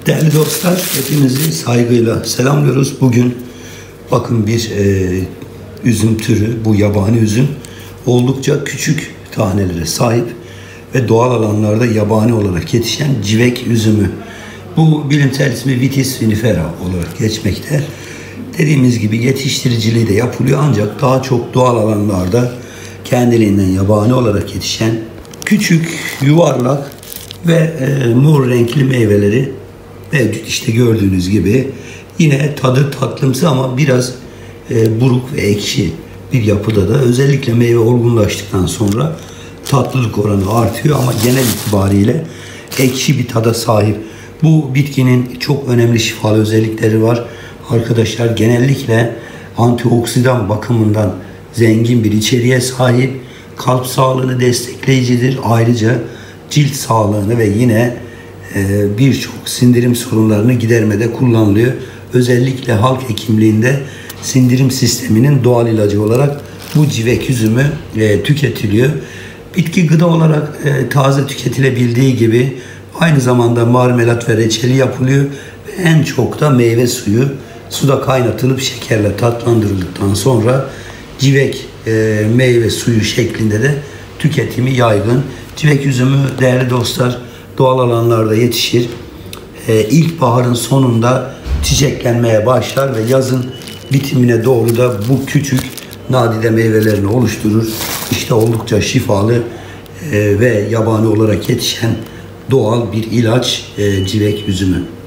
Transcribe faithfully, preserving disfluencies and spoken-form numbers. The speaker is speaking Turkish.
Değerli dostlar, hepinizi saygıyla selamlıyoruz. Bugün bakın bir e, üzüm türü, bu yabani üzüm oldukça küçük tanelere sahip ve doğal alanlarda yabani olarak yetişen civek üzümü. Bu bilimsel ismi Vitis vinifera olarak geçmekte. Dediğimiz gibi yetiştiriciliği de yapılıyor ancak daha çok doğal alanlarda kendiliğinden yabani olarak yetişen küçük, yuvarlak ve e, mor renkli meyveleri mevcut. İşte gördüğünüz gibi yine tadı tatlımsı ama biraz e, buruk ve ekşi bir yapıda da, özellikle meyve olgunlaştıktan sonra tatlılık oranı artıyor ama genel itibariyle ekşi bir tada sahip. Bu bitkinin çok önemli şifalı özellikleri var. Arkadaşlar, genellikle antioksidan bakımından zengin bir içeriğe sahip, kalp sağlığını destekleyicidir. Ayrıca cilt sağlığını ve yine e, birçok sindirim sorunlarını gidermede kullanılıyor. Özellikle halk hekimliğinde sindirim sisteminin doğal ilacı olarak bu civek üzümü e, tüketiliyor. Bitki gıda olarak e, taze tüketilebildiği gibi aynı zamanda marmelat ve reçeli yapılıyor. Ve en çok da meyve suyu suda kaynatılıp şekerle tatlandırıldıktan sonra civek e, meyve suyu şeklinde de tüketimi yaygın. Civek üzümü değerli dostlar doğal alanlarda yetişir. E, İlkbaharın sonunda çiçeklenmeye başlar ve yazın bitimine doğru da bu küçük nadide meyvelerini oluşturur. İşte oldukça şifalı e, ve yabani olarak yetişen doğal bir ilaç e, civek üzümü.